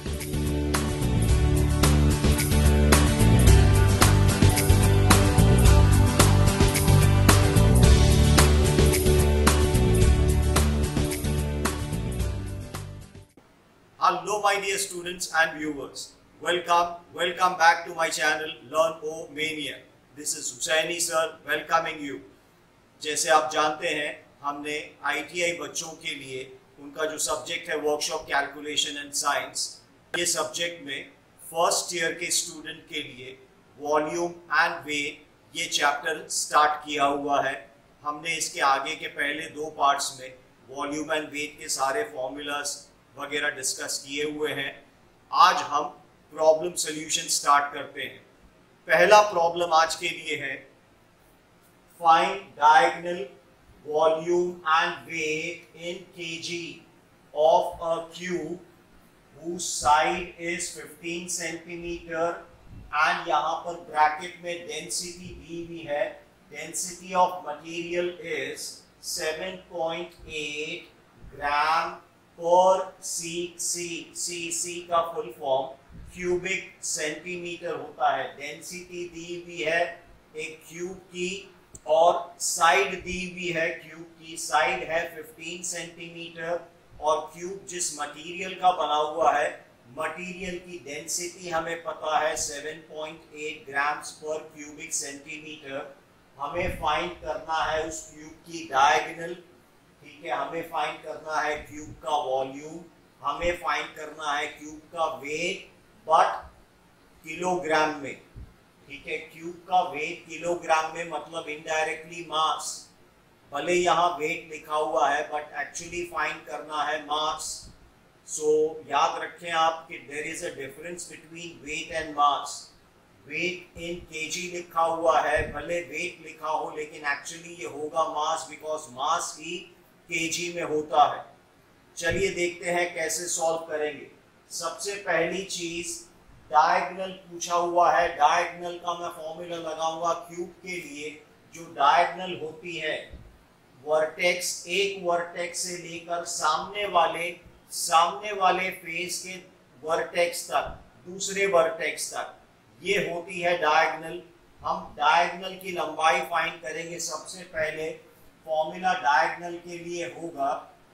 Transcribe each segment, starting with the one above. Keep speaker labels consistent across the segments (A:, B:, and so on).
A: Hello my dear students and viewers, welcome back to my channel Learn O Mania. This is Huseini sir welcoming you. जैसे आप जानते हैं हमने ITI बच्चों के लिए उनका जो सब्जेक्ट है वर्कशॉप कैलकुलेशन एंड साइंस, ये सब्जेक्ट में फर्स्ट ईयर के स्टूडेंट के लिए वॉल्यूम एंड वेट ये चैप्टर स्टार्ट किया हुआ है। हमने इसके आगे के पहले दो पार्ट्स में वॉल्यूम एंड वेट के सारे फॉर्मूलाज वगैरह डिस्कस किए हुए हैं। आज हम प्रॉब्लम सॉल्यूशन स्टार्ट करते हैं। पहला प्रॉब्लम आज के लिए है find diagonal volume and weight in kg of a cube whose side is 15 centimetre and यहाँ पर ब्रैकेट में डेंसिटी दी हुई है। Density of material is 7.8 gram per C का फुल फॉर्म क्यूबिक सेंटीमीटर होता है। डेंसिटी दी हुई है एक क्यूब की और साइड दी हुई है क्यूब की, साइड है 15 सेंटीमीटर और क्यूब जिस मटेरियल का बना हुआ है, मटेरियल की डेंसिटी हमें पता है 7.8 ग्राम्स पर क्यूबिक सेंटीमीटर। हमें फाइंड करना है उस क्यूब की डायगोनल, ठीक है, हमें फाइंड करना है क्यूब का वॉल्यूम, हमें फाइंड करना है क्यूब का वेट बट किलोग्राम में, ठीक है। क्यूब का वेट किलोग्राम में मतलब इनडायरेक्टली मास, भले यहाँ वेट लिखा हुआ है बट एक्चुअली फाइंड करना है मास। सो याद रखें आप कि there is a difference between weight and mass. Weight in kg लिखा हुआ है, भले वेट लिखा हो लेकिन एक्चुअली ये होगा मास, बिकॉज मास ही केजी में होता है। चलिए देखते हैं कैसे सॉल्व करेंगे। सबसे पहली चीज डायगोनल पूछा हुआ है। डायगोनल का मैं फॉर्मूला लगाऊंगा क्यूब के लिए। जो डायगोनल होती है वर्टेक्स, एक वर्टेक्स से लेकर सामने वाले फेस के वर्टेक्स तक, दूसरे वर्टेक्स तक, ये होती है डायगोनल। हम डायगोनल की लंबाई फाइंड करेंगे। सबसे पहले फॉर्मूला डायगोनल के लिए होगा,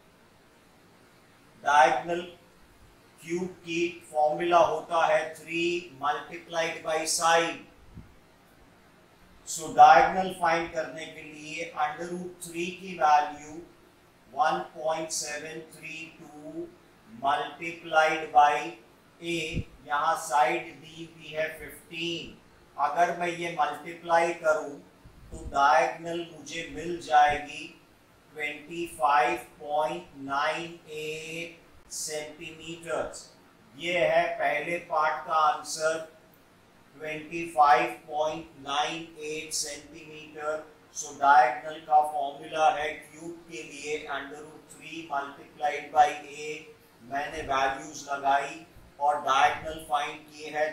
A: डायगोनल क्यूब की फॉर्मूला होता है 3 multiplied by side. So diagonal find करने के लिए √3 की वैल्यू 1.732 मल्टीप्लाइड बाय a, यहाँ साइड दी हुई है 15। अगर मैं ये मल्टीप्लाई करूं तो डायगोनल मुझे मिल जाएगी 25.98 सेंटीमीटर। ये है पहले पार्ट का आंसर 25.98 सेंटीमीटर। सो डायगोनल का फॉर्मूला है क्यूब के लिए √3 मल्टीप्लाइड बाय a। मैंने वैल्यूज लगाई और डायगोनल फाइंड किए हैं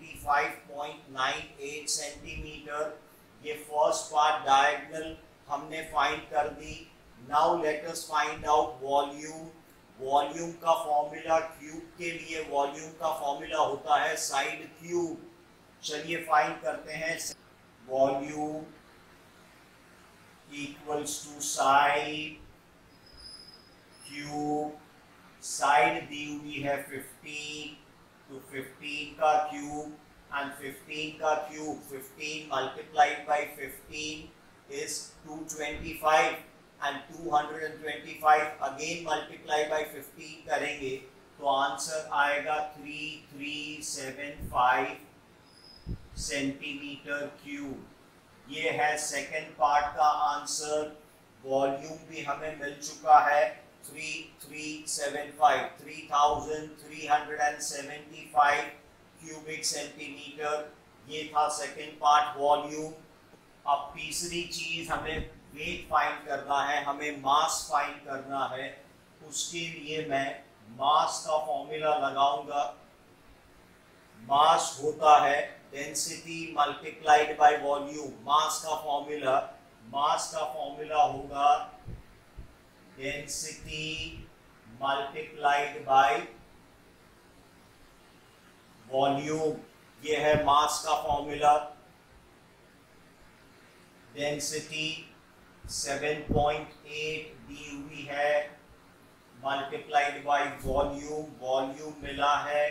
A: 25.98 सेंटीमीटर। ये फर्स्ट पार्ट डायगोनल हमने फाइंड कर दी। Now let us find out volume. Volume का फॉर्मूला क्यूब के लिए, वॉल्यूम का फॉर्मूला होता है साइड क्यूब। चलिए फाइंड करते हैं। Volume equals to side cube. Side दी हुई है 15, तो 15 का क्यूब and 15 का cube, 15 multiplied by 15 is 225 and 225 again multiply by 15 करेंगे तो आंसर आएगा 3375 सेंटीमीटर क्यूब। ये है सेकंड पार्ट का आंसर। वॉल्यूम भी हमें मिल चुका है 3375 क्यूबिक सेंटीमीटर। ये था सेकंड पार्ट वॉल्यूम। अब तीसरी चीज हमें वेट फाइंड करना है, हमें मास फाइंड करना है। उसके लिए मैं मास का फॉर्मूला लगाऊंगा। मास होता है density multiplied by volume. Mass का फॉर्मूला होगा डेंसिटी मल्टीप्लाइड बाय वॉल्यूम, ये है मास का फॉर्मूला, डेंसिटी 7.8 दी हुई है, मल्टीप्लाइड बाय वॉल्यूम, वॉल्यूम मिला है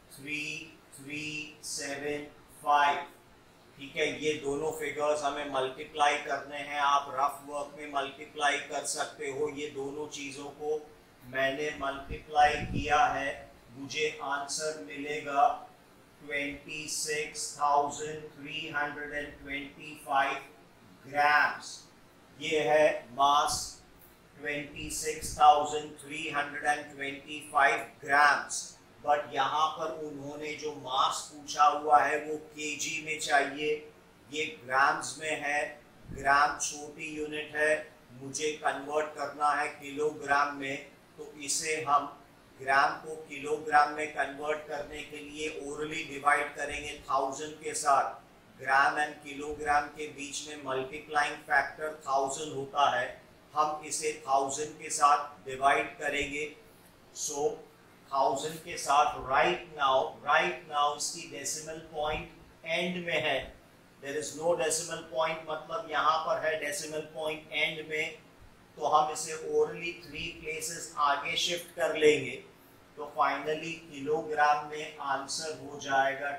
A: 3375। ठीक है, ये दोनों फिगर्स हमें मल्टीप्लाई करने हैं, आप रफ वर्क में मल्टीप्लाई कर सकते हो। ये दोनों चीजों को मैंने मल्टीप्लाई किया है, मुझे आंसर मिलेगा 26,325 ग्राम्स। ये है मास 26,325 ग्राम्स। बट यहाँ पर उन्होंने जो मास पूछा हुआ है वो केजी में चाहिए, ये ग्राम्स में है। ग्राम छोटी यूनिट है, मुझे कन्वर्ट करना है किलोग्राम में, तो इसे हम ग्राम को किलोग्राम में कन्वर्ट करने के लिए ओरली डिवाइड करेंगे 1000 के साथ। ग्राम एंड किलोग्राम के बीच में मल्टीप्लाइंग फैक्टर 1000 होता है, हम इसे 1000 के साथ डिवाइड करेंगे। सो 1000 के साथ राइट नाउ इसकी डेसिमल पॉइंट एंड में है। There is no decimal point, मतलब यहाँ पर है डेसिमल पॉइंट एंड में, तो हम इसे ओरली 3 प्लेसेस आगे शिफ्ट कर लेंगे। तो फाइनली किलोग्राम में आंसर हो जाएगा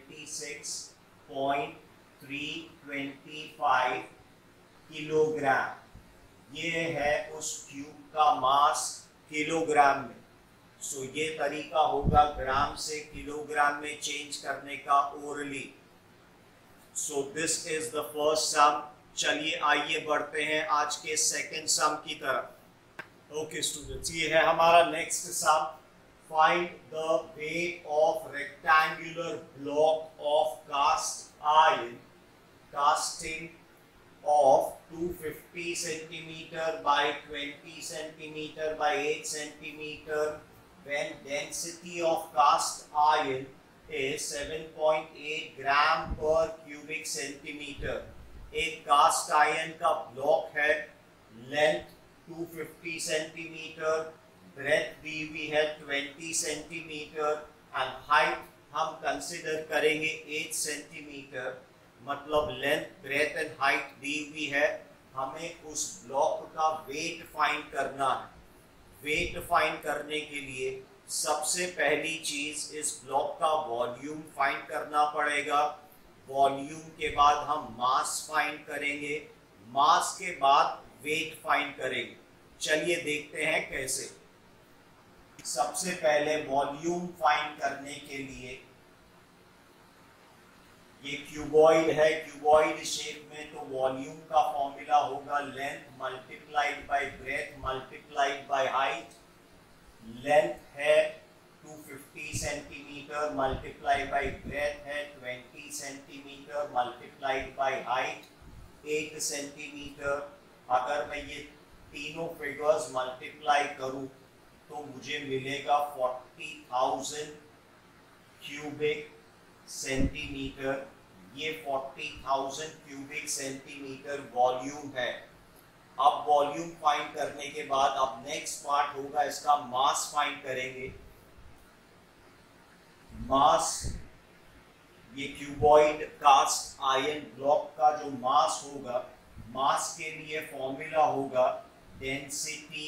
A: 26.325 किलोग्राम। ये है उस क्यूब का मास किलोग्राम में। सो ये तरीका होगा ग्राम से किलोग्राम में चेंज करने का ओरली। So this is the first sum. चलिए आइए बढ़ते हैं आज के सेकंड सम की तरफ। ओके स्टूडेंट्स, ये है हमारा next sum. Find the weight of rectangular block of cast iron casting of 250 centimeter by 20 centimeter by 8 centimeter when density of cast iron is 7.8 gram per cubic centimeter। एक cast iron का block है, length 250 centimetre, breadth दी हुई है 20 centimetre and height हम consider करेंगे 8 centimetre. मतलब length, breadth and height दी हुई है, हमें उस ब्लॉक का वेट फाइंड करना है। वेट फाइंड करने के लिए सबसे पहली चीज इस ब्लॉक का वॉल्यूम फाइंड करना पड़ेगा। वॉल्यूम के बाद हम मास फाइंड करेंगे, मास के बाद वेट फाइंड करेंगे। चलिए देखते हैं कैसे। सबसे पहले वॉल्यूम फाइंड करने के लिए, ये क्यूबॉइड है, क्यूबॉइड शेप में, तो वॉल्यूम का फॉर्मूला होगा length multiplied by breadth multiplied by height. Length है 250 सेंटीमीटर मल्टीप्लाई बाय ब्रेथ है 20 centimetre multiplied by height 8 centimetre. अगर मैं ये तीनों फिगर्स मल्टीप्लाई करूं तो मुझे मिलेगा 40,000 क्यूबिक सेंटीमीटर। ये 40,000 क्यूबिक सेंटीमीटर वॉल्यूम है। अब वॉल्यूम फाइंड करने के बाद अब नेक्स्ट पार्ट होगा इसका मास फाइंड करेंगे। मास, ये क्यूबॉइड कास्ट आयरन ब्लॉक का जो मास होगा, मास के लिए फॉर्मूला होगा डेंसिटी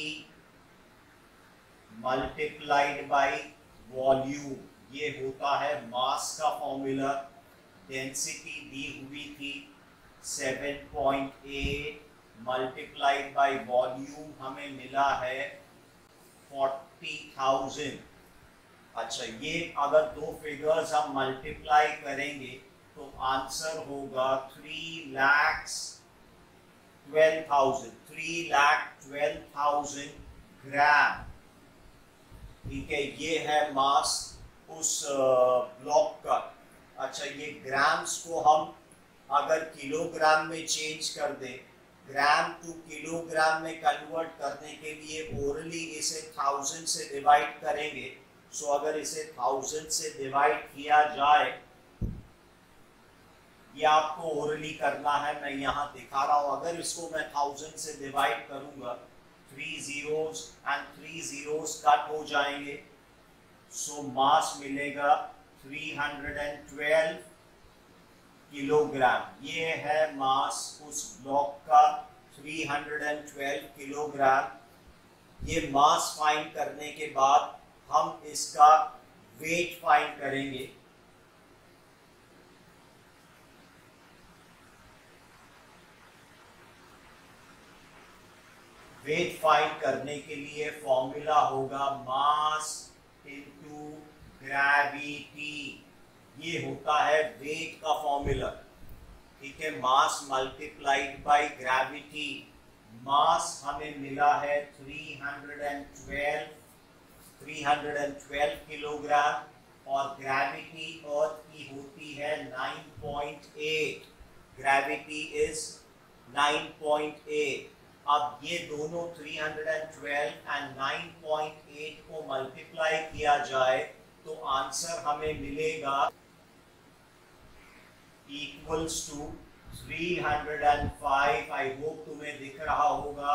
A: मल्टीप्लाइड बाय वॉल्यूम। ये होता है मास का फॉर्मूला। डेंसिटी दी हुई थी 7.8 मल्टीप्लाइड बाय वॉल्यूम, हमें मिला है 40,000। अच्छा, ये अगर दो फिगर्स हम मल्टीप्लाई करेंगे तो आंसर होगा 3,12,000 ग्राम। ठीक है, ये है मास उस ब्लॉक का। अच्छा, ये ग्राम्स को हम अगर किलोग्राम में चेंज कर दें, ग्राम टू किलोग्राम में कन्वर्ट करने के लिए ओरली इसे 1000 से डिवाइड करेंगे। सो अगर इसे 1000 से डिवाइड किया जाए, ये आपको ओरली करना है, मैं यहाँ दिखा रहा हूँ। अगर इसको मैं 1000 से डिवाइड करूंगा, 3 zeros एंड 3 zeros कट हो जाएंगे। सो मास मिलेगा 312 किलोग्राम। ये है मास उस ब्लॉक का 312 किलोग्राम। ये मास फाइंड करने के बाद हम इसका वेट फाइंड करेंगे। वेट फाइंड करने के लिए फॉर्मूला होगा मास इनटू ग्रेविटी। ये होता है वेट का फॉर्मूला, ठीक है। Mass multiplied by gravity. Mass हमें मिला है 312 किलोग्राम और ग्रेविटी अर्थ की होती है 9.8। Gravity is 9.8। अब ये दोनों 312 एंड 9.8 को मल्टीप्लाई किया जाए तो आंसर हमें मिलेगा इक्वल्स टू 305। आई होप तुम्हें दिख रहा होगा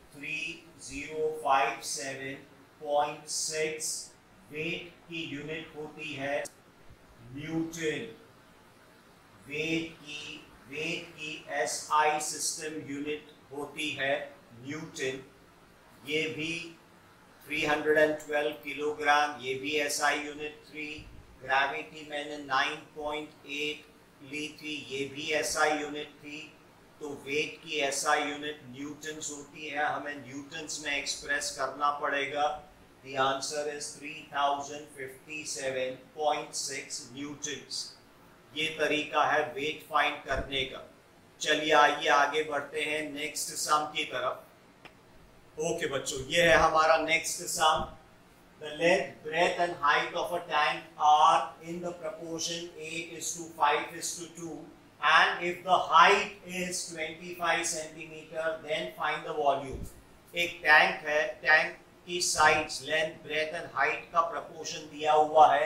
A: 3057.6। वेट की यूनिट होती है न्यूटन। वेट की एसआई सिस्टम यूनिट होती है न्यूटन। ये भी 312 किलोग्राम, ये भी एसआई यूनिट 3। ग्रेविटी मैंने 9.8 ली थी, ये भी एसआई यूनिट थी। तो वेट की एसआई यूनिट न्यूटन्स होती है, हमें न्यूटन्स में एक्सप्रेस करना पड़ेगा। The answer is 3057.6 newtons. ये तरीका है वेट फाइंड करने का। चलिए आइए आगे बढ़ते हैं नेक्स्ट सम की तरफ। ओके बच्चों, ये है हमारा next sum. The length, breadth and height of a tank are in the proportion 8:5:2, and if the height is 25 centimeter, then find the volume. एक टैंक है, टैंक की sides, length, breadth and height का proportion दिया हुआ है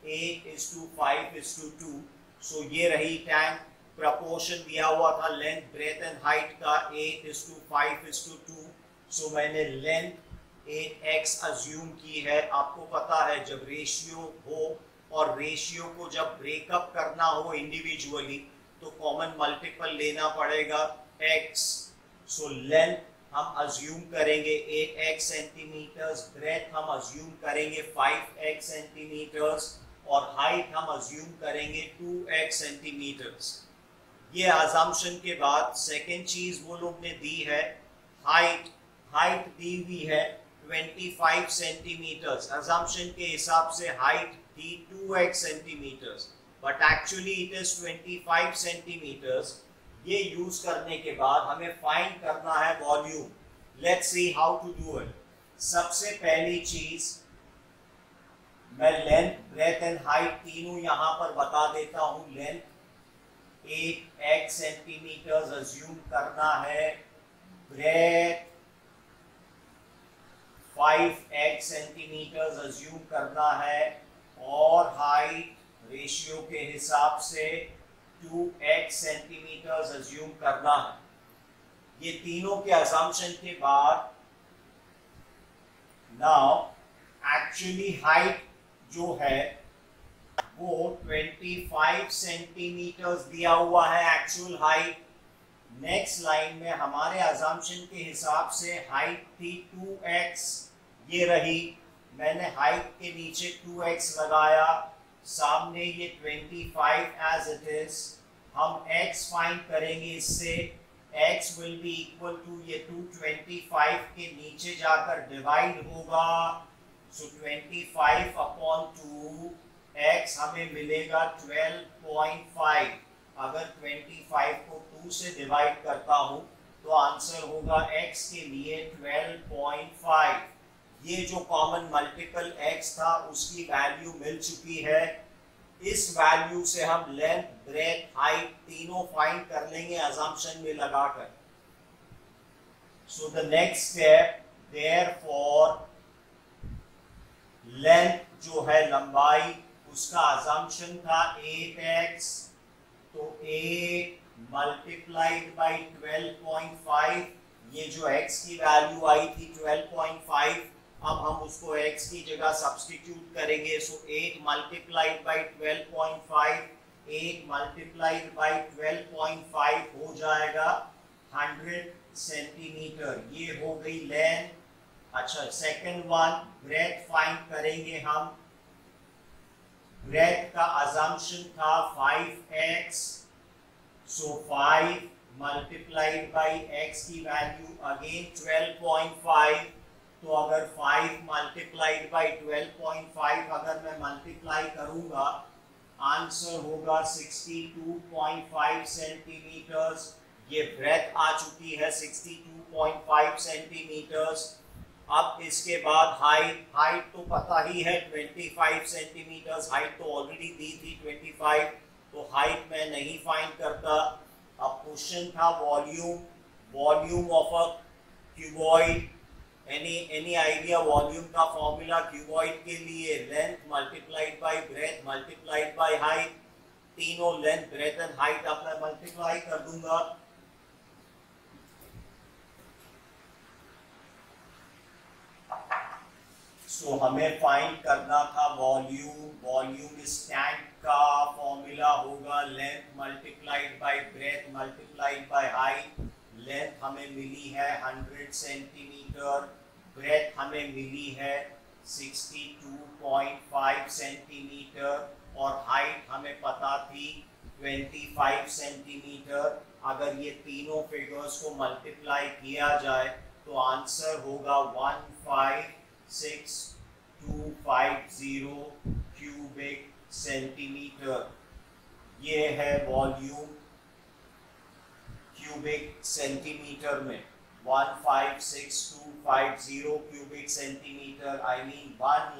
A: 8:5:2। सो ये रही tank. Proportion दिया हुआ था लेंथ, ब्रेथ एंड हाइट का 8:5:2। सो मैंने लेंथ 8x अज्यूम की है। आपको पता है जब रेशियो हो और रेशियो को जब ब्रेकअप करना हो इंडिविजुअली तो कॉमन मल्टीपल लेना पड़ेगा x। सो लेंथ हम अज्यूम करेंगे 8x सेंटीमीटर्स, ब्रेथ हम अज्यूम करेंगे 5x सेंटीमीटर्स और हाइट हम अज्यूम करेंगे 2x सेंटीमीटर्स। ये अजम्पशन के बाद सेकेंड चीज वो लोग ने दी है हाइट दी हुई है 25 सेंटीमीटर्स। अजम्पशन के हिसाब से हाइट थी 2x centimetres, but actually it is 25 centimetres. ये यूज करने के बाद हमें फाइंड करना है volume. Let's see how to do it. सबसे पहली चीज मैं लेंथ, ब्रेथ एंड हाइट तीनों यहां पर बता देता हूं। लेंथ 8x सेंटीमीटर्स अज्यूम करना है, ब्रेथ 5x सेंटीमीटर्स अज्यूम करना है और हाइट रेशियो के हिसाब से 2x सेंटीमीटर्स अज्यूम करना है। ये तीनों के असम्पशन के बाद नाउ एक्चुअली हाइट जो है वो 25 सेंटीमीटर्स दिया हुआ है एक्चुअल हाइट। नेक्स्ट लाइन में हमारे असम्पशन के हिसाब से हाइट थी 2x, ये रही। मैंने हाइट के नीचे 2x लगाया, सामने ये 25 एज इट इज। हम x फाइंड करेंगे इससे। x will be equal to ये 225 के नीचे जाकर डिवाइड होगा। सो 25 अपॉन 2x हमें मिलेगा 12.5। अगर 25 को 2 से डिवाइड करता हूं तो आंसर होगा x के लिए 12.5। ये जो कॉमन मल्टीपल x था उसकी वैल्यू मिल चुकी है। इस वैल्यू से हम लेंथ, ब्रेथ, हाइट तीनों फाइंड कर लेंगे असम्पशन में लगाकर। So the next step, therefore length जो है लंबाई, उसका असम्पशन था 8x, तो 8 मल्टीप्लाइड बाई 12.5। ये जो x की वैल्यू आई थी 12.5, अब हम उसको x की जगह सब्स्टिट्यूट करेंगे। So 8 multiplied by 12.5, 8 multiplied by 12.5 हो जाएगा 100 सेंटीमीटर। ये हो गई लेंथ। अच्छा, सेकंड वन ब्रेथ फाइंड करेंगे हम। ब्रेथ का अजम्पशन था 5x, so 5 multiplied by x की वैल्यू अगेन 12.5। तो अगर 5 मल्टीप्लाइड बाई 12.5 अगर मैं मल्टीप्लाई करूंगा, आंसर होगा 62.5 सेंटीमीटर्स। ये ब्रेथ आ चुकी है 62.5 सेंटीमीटर्स। अब इसके बाद हाइट तो पता ही है 25 सेंटीमीटर्स, हाइट तो ऑलरेडी दी थी 25, तो हाइट मैं नहीं फाइंड करता। अब क्वेश्चन था volume of a cuboid. Any idea volume का फॉर्मूला क्यूबॉइड के लिए? Length multiplied by breadth multiplied by height. तीनों लेंथ, ब्रेथ एंड हाइट अब मैं मल्टीप्लाई कर दूंगा। सो हमें फाइंड करना था वॉल्यूम इस टैंक का फॉर्मूला होगा length multiplied by breadth multiplied by height. Length हमें मिली है 100 सेंटीमीटर, ब्रेथ हमें मिली है 62.5 सेंटीमीटर और हाइट हमें पता थी 25 सेंटीमीटर। अगर ये तीनों फिगर्स को मल्टीप्लाई किया जाए तो आंसर होगा 156,250 क्यूबिक सेंटीमीटर। ये है वॉल्यूम क्यूबिक सेंटीमीटर में 156,250 cubic centimetre, I mean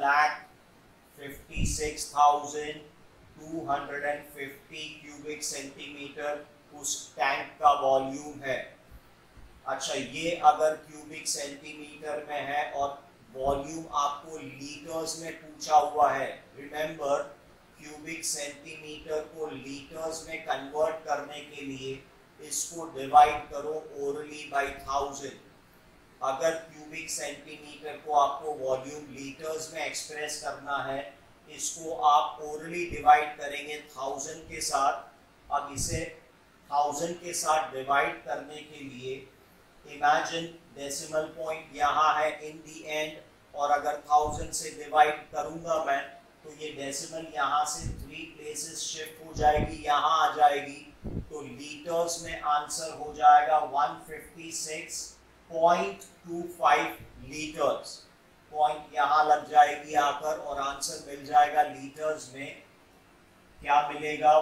A: 1,56,250 cubic centimetre उस टैंक का वॉल्यूम है। अच्छा, ये अगर क्यूबिक सेंटीमीटर में है और वॉल्यूम आपको लीटर्स में पूछा हुआ है, रिमेंबर क्यूबिक सेंटीमीटर को लीटर्स में कन्वर्ट करने के लिए इसको डिवाइड करो ओरली बाय 1000। अगर क्यूबिक सेंटीमीटर को आपको वॉल्यूम लीटर्स में एक्सप्रेस करना है, इसको आप ओरली डिवाइड करेंगे 1000 के साथ। अब इसे 1000 के साथ डिवाइड करने के लिए इमेजिन डेसिमल पॉइंट यहाँ है इन दी एंड, और अगर 1000 से डिवाइड करूंगा मैं तो ये डेसिमल यहाँ से 3 प्लेसेस शिफ्ट हो जाएगी, यहाँ आ जाएगी। तो लीटर्स में आंसर हो जाएगा 156.25 लीटर्स। पॉइंट यहाँ लग जाएगी आकर और आंसर मिल जाएगा लीटर्स में। क्या मिलेगा?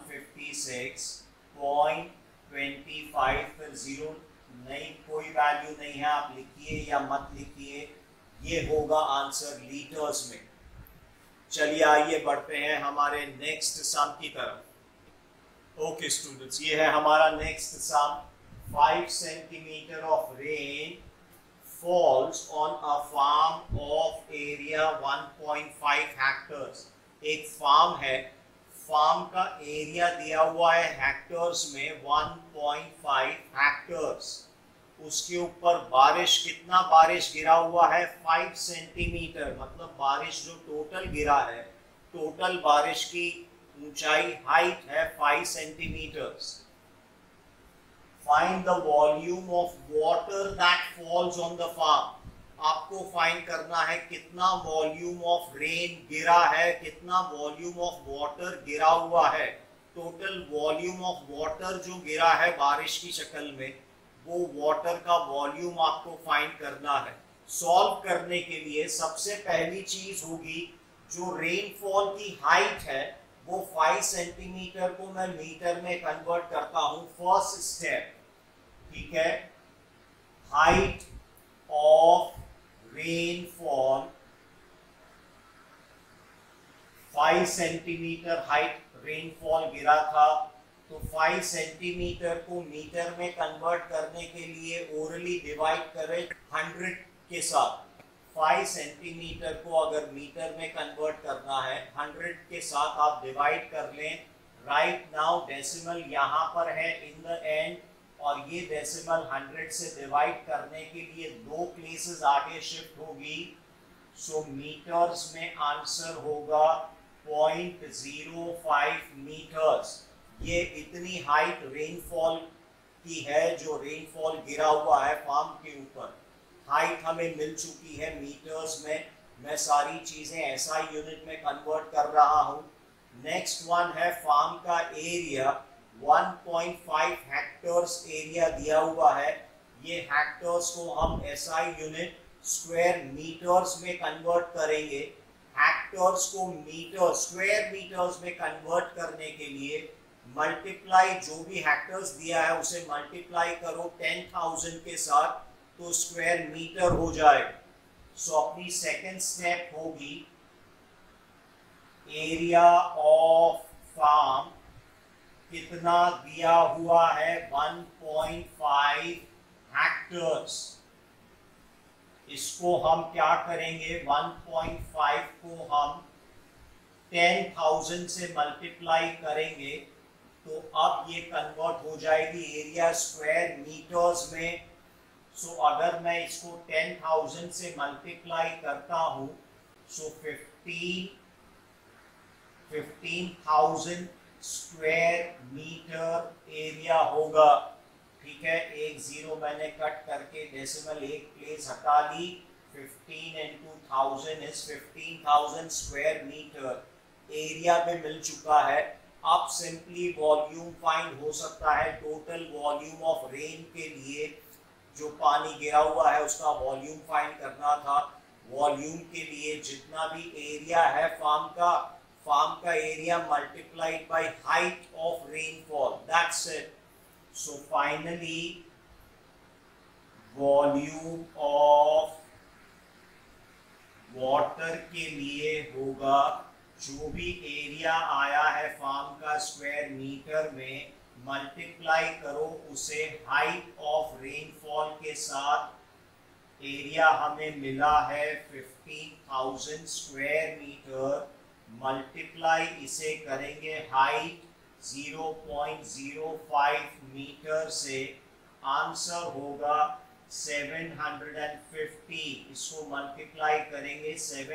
A: 156.25। फिर जीरो नहीं, कोई वैल्यू नहीं है, आप लिखिए या मत लिखिए, ये होगा आंसर लीटर्स में। चलिए आइए बढ़ते हैं हमारे नेक्स्ट सम की तरफ। ओके स्टूडेंट्स, ये है हमारा next sum. 5 centimetre of rain falls on a farm of area 1.5 hectares. एक फार्म है, फार्म का एरिया दिया हुआ है हेक्टर्स में 1.5 हेक्टर्स। उसके ऊपर बारिश, कितना बारिश गिरा हुआ है? 5 सेंटीमीटर। मतलब बारिश जो टोटल गिरा है, टोटल बारिश की ऊंचाई, हाइट है 5 centimetres. Find the volume of water that falls on the farm. आपको फाइंड करना है कितना वॉल्यूम ऑफ रेन गिरा है, कितना वॉल्यूम ऑफ वाटर गिरा हुआ है। टोटल वॉल्यूम ऑफ वाटर जो गिरा है बारिश की शक्ल में, वो वाटर का वॉल्यूम आपको फाइंड करना है। सॉल्व करने के लिए सबसे पहली चीज होगी, जो रेनफॉल की हाइट है वो 5 सेंटीमीटर को मैं मीटर में कन्वर्ट करता हूं। फर्स्ट स्टेप, ठीक है, height of rainfall 5 centimetre height rainfall गिरा था, तो 5 सेंटीमीटर को मीटर में कन्वर्ट करने के लिए ओरली डिवाइड करें 100 के साथ। 5 सेंटीमीटर को अगर मीटर में कन्वर्ट करना है 100 के साथ आप डिवाइड कर लें। राइट नाउ डेसिमल यहाँ पर है इन द एंड, और ये डेसिमल 100 से डिवाइड करने के लिए 2 प्लेसेस आगे शिफ्ट होगी। सो मीटर्स में आंसर होगा 0.05 मीटर्स। ये इतनी हाइट रेनफॉल की है, जो रेनफॉल गिरा हुआ है फार्म के ऊपर, हाइट हमें मिल चुकी है मीटर्स में। मैं सारी चीजें एसआई यूनिट में कन्वर्ट कर रहा हूँ। नेक्स्ट वन है फार्म का एरिया, 1.5 हेक्टर्स एरिया दिया हुआ है। ये हेक्टर्स को हम एसआई यूनिट स्क्वायर मीटर्स में कन्वर्ट करेंगे। हेक्टर्स को मीटर स्क्वायर मीटर्स में कन्वर्ट करने के लिए मल्टीप्लाई, जो भी हेक्टर्स दिया है उसे मल्टीप्लाई करो 10,000 के साथ, तो स्क्वायर मीटर हो जाएगा। सो अपनी सेकेंड स्टेप होगी एरिया ऑफ फार्म कितना दिया हुआ है, 1.5 हेक्टर्स। इसको हम क्या करेंगे, 1.5 को हम 10,000 से मल्टीप्लाई करेंगे, तो अब ये कन्वर्ट हो जाएगी एरिया स्क्वायर मीटर्स में। सो अगर मैं इसको 10,000 से मल्टीप्लाई करता हूं, सो 15,000 स्क्वायर मीटर एरिया होगा। ठीक है, एक जीरो मैंने कट करके डेसिमल एक प्लेस हटा ली। 15 into 1000 is 15,000 square metre area पे मिल चुका है। अब सिंपली वॉल्यूम फाइंड हो सकता है। टोटल वॉल्यूम ऑफ रेन के लिए जो पानी गिरा हुआ है उसका वॉल्यूम फाइंड करना था। वॉल्यूम के लिए जितना भी एरिया है फार्म का area multiplied by height of rainfall, that's it. So finally volume of water के लिए होगा, जो भी एरिया आया है फार्म का स्क्वायर मीटर में, मल्टीप्लाई करो उसे हाइट ऑफ रेनफॉल के साथ। एरिया हमें मिला है 15,000 स्क्वायर मीटर, मल्टीप्लाई इसे करेंगे हाइट 0.05 मीटर से, आंसर होगा 750। इसको मल्टीप्लाई करेंगे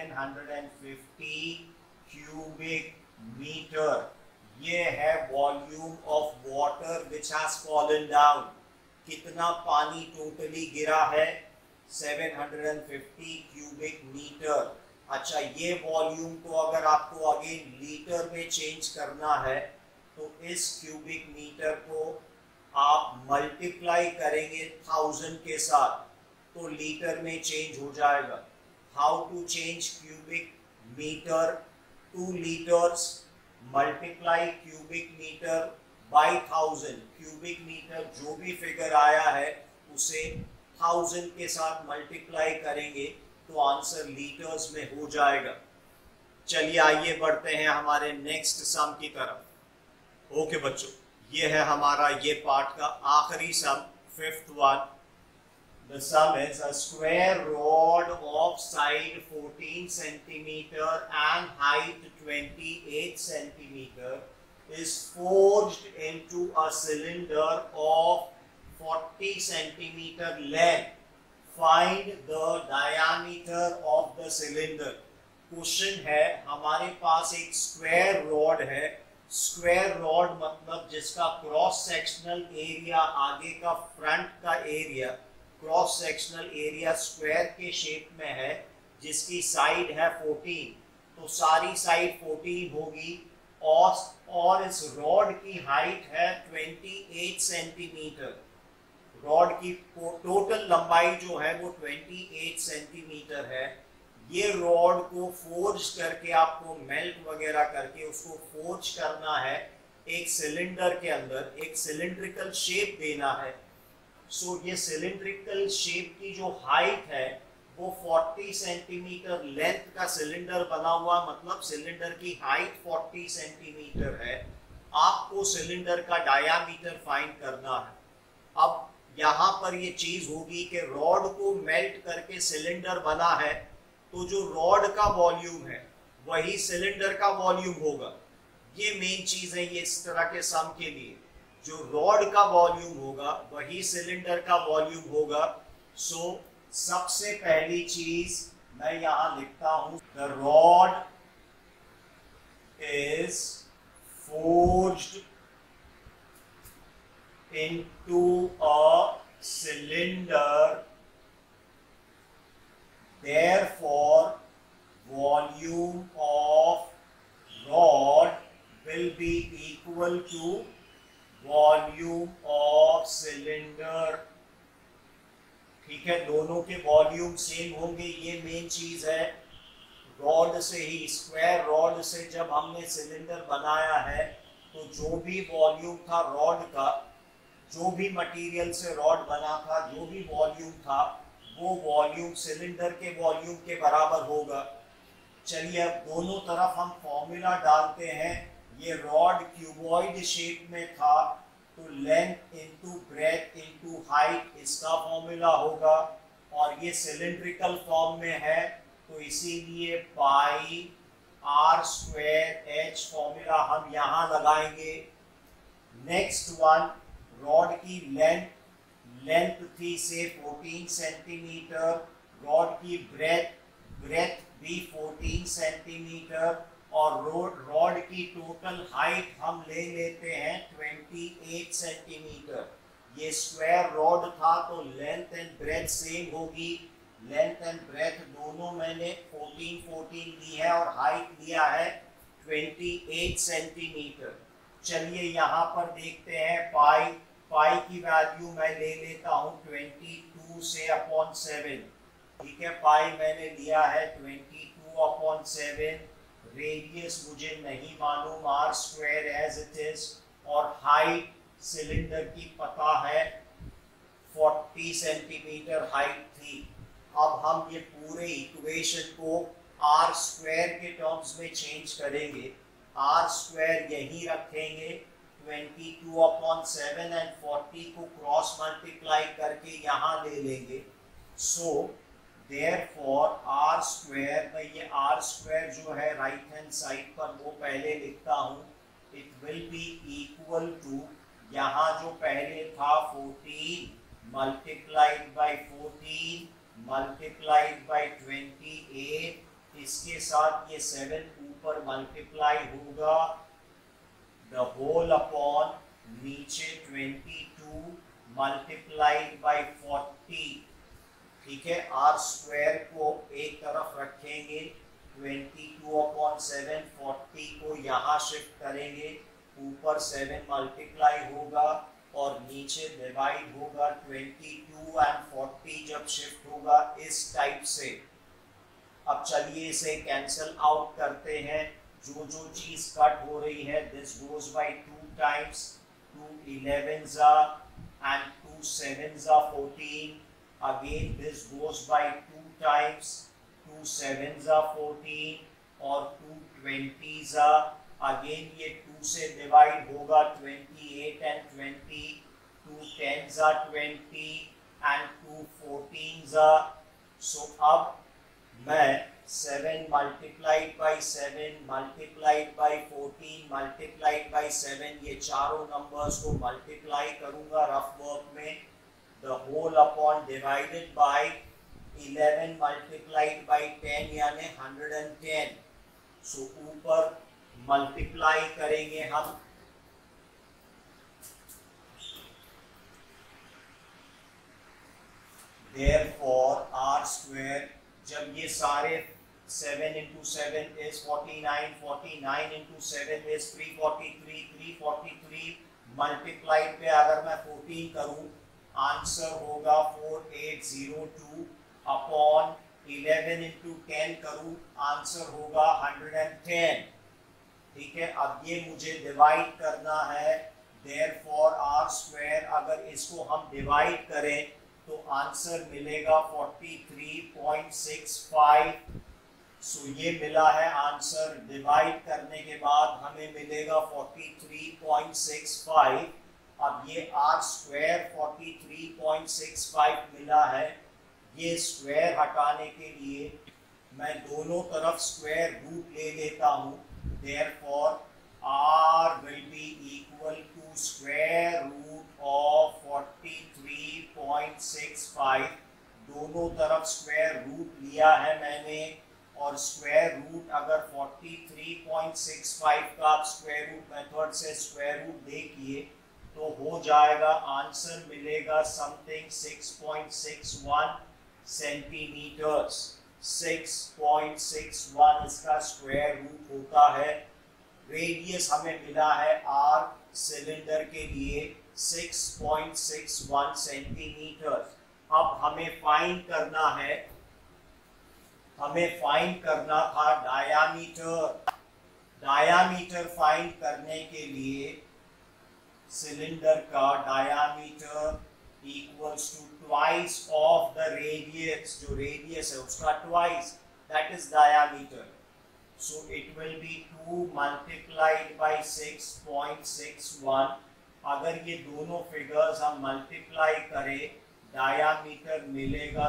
A: 750 क्यूबिक मीटर। ये है volume of water which has fallen down. कितना पानी टोटली गिरा है, 750 क्यूबिक मीटर। अच्छा, ये वॉल्यूम को अगर आपको अगेन लीटर में चेंज करना है, तो इस क्यूबिक मीटर को आप मल्टीप्लाई करेंगे 1000 के साथ, तो लीटर में चेंज हो जाएगा। How to change cubic metre to litres? Multiply cubic metre by 1000। Cubic metre जो भी फिगर आया है उसे 1000 के साथ मल्टीप्लाई करेंगे, तो आंसर लीटर्स में हो जाएगा। चलिए आइए बढ़ते हैं हमारे नेक्स्ट सम की तरफ। ओके बच्चों, ये है हमारा ये पार्ट का आखिरी sum, 5th one. The sum is a square rod of side 14 centimeter and height 28 centimeter is forged into a cylinder of 40 centimeter length. Find the diameter of the cylinder. Question है, हमारे पास एक square rod है। Square rod मतलब जिसका cross sectional area, आगे का front का area, cross sectional area square के शेप में है, जिसकी साइड है 14, तो सारी साइड 14 होगी। और इस रॉड की हाइट है 28 सेंटीमीटर। रॉड की टोटल लंबाई जो है वो 28 सेंटीमीटर है। ये रॉड को फोर्ज करके, आपको मेल्ट वगैरह करके उसको फोर्ज करना है एक सिलेंडर के अंदर, एक सिलिंड्रिकल शेप देना है। सो ये सिलिंड्रिकल शेप की जो हाइट है वो 40 सेंटीमीटर लेंथ का सिलेंडर बना हुआ, मतलब सिलेंडर की हाइट 40 सेंटीमीटर है। आपको सिलेंडर का डायामीटर फाइंड करना है। अब यहाँ पर ये चीज होगी कि रॉड को मेल्ट करके सिलेंडर बना है, तो जो रॉड का वॉल्यूम है वही सिलेंडर का वॉल्यूम होगा। ये मेन चीज है ये इस तरह के सम के लिए, जो रॉड का वॉल्यूम होगा वही सिलेंडर का वॉल्यूम होगा। सो सबसे पहली चीज मैं यहाँ लिखता हूँ the rod is forged into a cylinder, therefore volume of rod will be equal to volume of cylinder। ठीक है, दोनों के वॉल्यूम सेम होंगे, ये मेन चीज है। रॉड से ही, स्क्वायर रॉड से जब हमने सिलेंडर बनाया है तो जो भी वॉल्यूम था रॉड का, जो भी मटेरियल से रॉड बना था, जो भी वॉल्यूम था, वो वॉल्यूम सिलेंडर के वॉल्यूम के बराबर होगा। चलिए अब दोनों तरफ हम फॉर्मूला डालते हैं। ये रॉड क्यूबॉइड शेप में था तो length into breadth into height इसका फॉर्मूला होगा, और ये सिलिंड्रिकल फॉर्म में है तो इसीलिए pi r square h formula हम यहाँ लगाएंगे। नेक्स्ट वन, रॉड की लेंथ थी से 14 सेंटीमीटर, रॉड की ब्रेथ भी 14 सेंटीमीटर, और रॉड की टोटल हाइट हम ले लेते हैं 28 सेंटीमीटर। ये स्क्वायर रॉड था तो लेंथ एंड ब्रेथ सेम होगी। लेंथ एंड ब्रेथ दोनों मैंने 14 ली है और हाइट लिया है 28 सेंटीमीटर। चलिए यहाँ पर देखते हैं पाई की वैल्यू मैं ले लेता हूँ 22 से अपॉन 7। ठीक है, पाई मैंने लिया है 22 अपॉन 7। रेडियस मुझे नहीं मालूम, r square as it is, और हाइट सिलेंडर की पता है 40 सेंटीमीटर हाइट थी। अब हम ये पूरे इक्वेशन को आर स्क्वायर के टर्म्स में चेंज करेंगे। आर स्क्वायर यही रखेंगे, 22 अपॉन 7 एंड 40 को क्रॉस मल्टीप्लाई करके यहाँ ले लेंगे। सो देयरफॉर आर स्क्वायर, मैं ये आर स्क्वायर जो है राइट हैंड साइड पर वो पहले लिखता हूँ, it will be equal to, यहाँ जो पहले था 14 मल्टीप्लाइड बाई 14 मल्टीप्लाइड बाई 28, इसके साथ ये 7 ऊपर मल्टीप्लाई होगा, द होल अपॉन नीचे 22 मल्टीप्लाइड बाई 40। ठीक है, आर स्क्वायर को एक तरफ रखेंगे, 22 अपॉन 7, 40 को यहाँ शिफ्ट करेंगे, ऊपर 7 मल्टीप्लाई होगा और नीचे डिवाइड होगा। 22 एंड 40 जब शिफ्ट होगा इस टाइप से। अब चलिए इसे कैंसल आउट करते हैं। जो जो चीज कट हो रही है, this goes by 2 times, 2 11s and 2 7s 14। Again this goes by 2 times, 2 7s 14 और 2 20s। अगेन ये 2 से डिवाइड होगा, 28 and 20, 2 10s 20 and 2 14s। सो अब मैं 7 multiplied by 7 multiplied by 14 multiplied by 7, ये चारों नंबर्स को मल्टीप्लाई करूंगा रफ वर्क में। The whole upon divided by 11 multiplied by 10 यानी 110। सो ऊपर मल्टीप्लाई करेंगे हम, therefore r square, जब ये सारे 7 into 7 is 49, 49 into 7 is 343, 343 multiplied पे अगर मैं 14 करूं, आंसर होगा 4802 अपॉन 11 इंटू 10 करूं, आंसर होगा 110। ठीक है, अब ये मुझे डिवाइड करना है, देयरफॉर आर स्क्वायर, अगर इसको हम डिवाइड करें तो आंसर मिलेगा 43.65। सो ये मिला है आंसर। डिवाइड करने के बाद हमें मिलेगा 43.65। अब ये आर स्क्वायर 43.65 मिला है। ये स्क्वायर हटाने के लिए मैं दोनों तरफ स्क्वायर रूट ले लेता हूँ, therefore r will be equal to square root of 43.65। दोनों तरफ स्क्वायर रूट लिया है मैंने, और स्क्वायर रूट अगर 43.65 का आप स्क्वायर रूट मेथड से स्क्वायर रूट देखिए तो हो जाएगा, आंसर मिलेगा समथिंग 6.61 सेंटीमीटर्स। 6.61 इसका स्क्वायर रूट होता है। रेडियस हमें मिला है आर सिलेंडर के लिए 6.61 सेंटीमीटर। अब हमें फाइंड करना है, हमें फाइंड करना था डायामीटर। डायामीटर फाइंड करने के लिए सिलेंडर का diameter equals to twice of the radius, जो रेडियस है उसका twice, that is diameter. So it will be 2 multiplied by 6.61। अगर ये दोनों फिगर्स हम मल्टीप्लाई करें, डायामीटर मिलेगा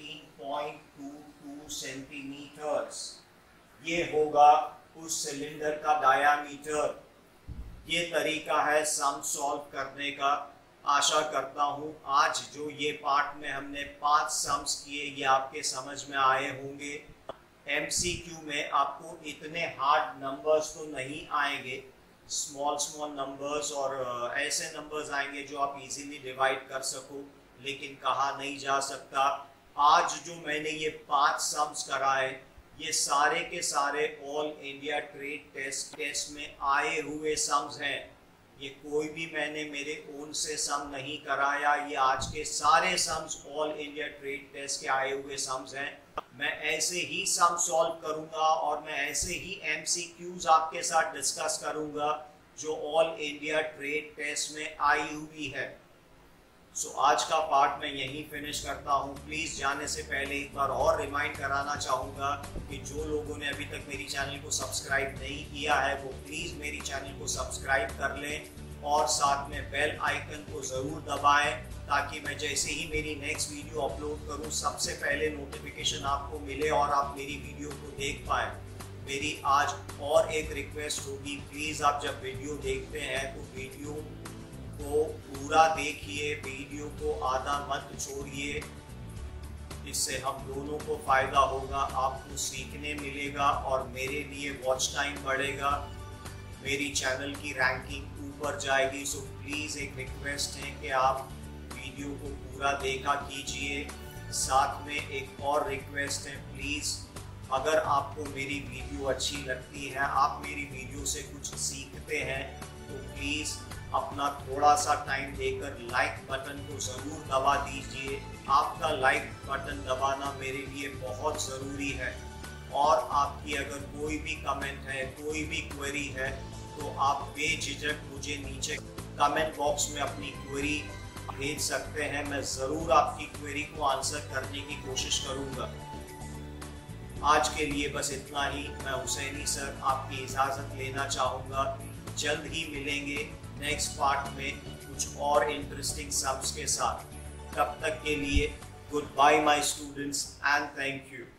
A: 13.22 सेंटीमीटर्स। ये होगा उस सिलेंडर का डायामीटर। ये तरीका है सम सॉल्व करने का। आशा करता हूँ आज जो ये पार्ट में हमने 5 सम्स किए ये आपके समझ में आए होंगे। MCQ में आपको इतने हार्ड नंबर्स तो नहीं आएंगे, स्मॉल नंबर्स और ऐसे नंबर्स आएंगे जो आप इजीली डिवाइड कर सको, लेकिन कहा नहीं जा सकता। आज जो मैंने ये 5 सम्स कराए ये सारे के सारे ऑल इंडिया ट्रेड टेस्ट में आए हुए सम्स हैं। ये कोई भी मैंने मेरे ओन से सम नहीं कराया, ये आज के सारे sums all India trade test के आए हुए सम्स हैं। मैं ऐसे ही सम सॉल्व करूंगा और मैं ऐसे ही MCQs आपके साथ डिस्कस करूंगा जो ऑल इंडिया ट्रेड टेस्ट में आई हुई है। सो आज का पार्ट मैं यहीं फिनिश करता हूं। प्लीज़ जाने से पहले एक बार और रिमाइंड कराना चाहूँगा कि जो लोगों ने अभी तक मेरी चैनल को सब्सक्राइब नहीं किया है वो प्लीज़ मेरी चैनल को सब्सक्राइब कर लें और साथ में बेल आइकन को ज़रूर दबाएं ताकि मैं जैसे ही मेरी नेक्स्ट वीडियो अपलोड करूं सबसे पहले नोटिफिकेशन आपको मिले और आप मेरी वीडियो को देख पाएँ। मेरी आज और एक रिक्वेस्ट होगी, प्लीज़ आप जब वीडियो देखते हैं तो वीडियो को पूरा देखिए, वीडियो को आधा मत छोड़िए। इससे हम दोनों को फ़ायदा होगा, आपको सीखने मिलेगा और मेरे लिए वॉच टाइम बढ़ेगा, मेरी चैनल की रैंकिंग ऊपर जाएगी। सो प्लीज़ एक रिक्वेस्ट है कि आप वीडियो को पूरा देखा कीजिए। साथ में एक और रिक्वेस्ट है, प्लीज़ अगर आपको मेरी वीडियो अच्छी लगती है, आप मेरी वीडियो से कुछ सीखते हैं तो प्लीज़ अपना थोड़ा सा टाइम देकर लाइक बटन को ज़रूर दबा दीजिए। आपका लाइक बटन दबाना मेरे लिए बहुत ज़रूरी है और आपकी अगर कोई भी कमेंट है, कोई भी क्वेरी है तो आप बेझिझक मुझे नीचे कमेंट बॉक्स में अपनी क्वेरी भेज सकते हैं। मैं ज़रूर आपकी क्वेरी को आंसर करने की कोशिश करूँगा। आज के लिए बस इतना ही। मैं हुसैनी सर आपकी इजाज़त लेना चाहूँगा। जल्द ही मिलेंगे नेक्स्ट पार्ट में कुछ और इंटरेस्टिंग सम्स के साथ। तब तक के लिए good bye my students and thank you.